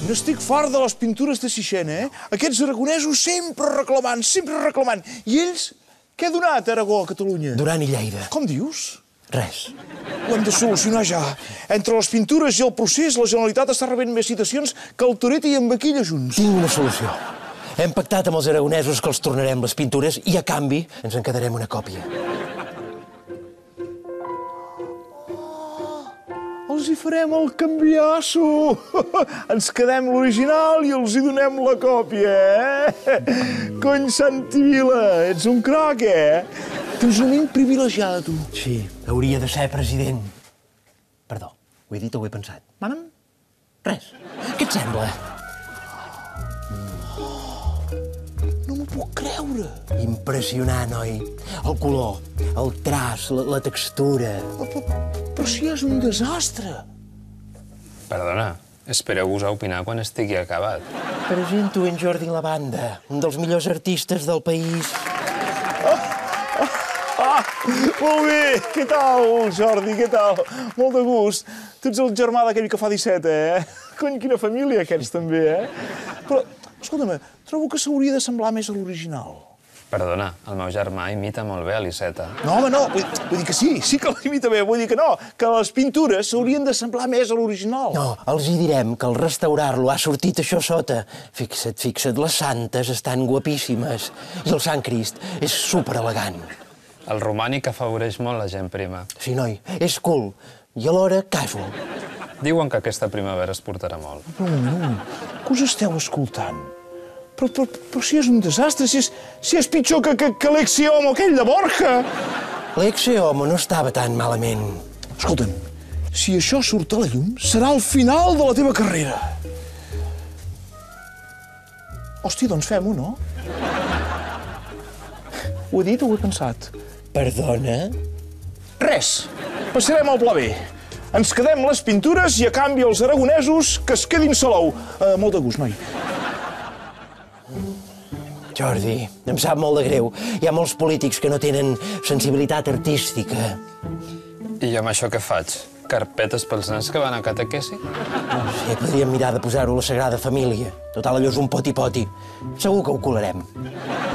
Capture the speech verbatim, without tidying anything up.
N'estic fart de les pintures de Sixena, eh? Aquests aragonesos sempre reclamant, sempre reclamant. I ells, què ha donat Aragó a Catalunya? Duran i Lleida. Com dius? Res. Ho hem de solucionar ja. Entre les pintures i el procés, la Generalitat està rebent més citacions que el Toret i en Vaquilla junts. Tinc una solució. Hem pactat amb els aragonesos que els tornarem les pintures i, a canvi, ens en quedarem una còpia. Els hi farem el canviasso. Ens quedem l'original i els hi donem la còpia, eh? Cony Santi Vila, ets un croc, eh? Tens una ment privilegiada, tu. Sí, hauria de ser president. Perdó, ho he dit o ho he pensat? Mana'm? Res. Què et sembla? No m'ho puc creure. Impressionant, oi? El color, el traç, la, la textura... Però, però si és un desastre. Perdona, espereu-vos a opinar quan estigui acabat. Presento en Jordi Lavanda, un dels millors artistes del país. Ah, molt bé! Què tal, Jordi? Què tal? Molt de gust. Tu ets el germà d'aquell que fa disset, eh? Cony, quina família, aquests també, eh? Però, escolta'm, trobo que s'hauria de semblar més a l'original. Perdona, el meu germà imita molt bé a l'Iceta. No, home, no. Vull, vull dir que sí, sí que l'imita bé. Vull dir que no, que les pintures s'haurien de semblar més a l'original. No, els hi direm que al restaurar-lo ha sortit això sota. Fixa't, fixa't, les santes estan guapíssimes. I el Sant Crist és superelegant. El romànic afavoreix molt la gent prima. Sí, noi, és cool i alhora casual. Diuen que aquesta primavera es portarà molt. Però un moment, que us esteu escoltant? Però, però, però si és un desastre, si és, si és pitjor que, que, que l'Exe Homo aquell de Borja. L'Exe Homo no estava tan malament. Escolta'm, si això surt a la llum, serà el final de la teva carrera. Hòstia, doncs fem-ho, no? Ho he dit o ho he pensat? Perdona? Res. Passarem al pla B. Ens quedem les pintures i, a canvi, els aragonesos que es quedin Salou. Uh, molt de gust, noi. Jordi, em sap molt de greu. Hi ha molts polítics que no tenen sensibilitat artística. I amb això què faig? Carpetes pels nens que van a catequesi? No sé, podríem mirar de posar-ho a la Sagrada Família. Total, allò és un poti-poti. Segur que ho colarem.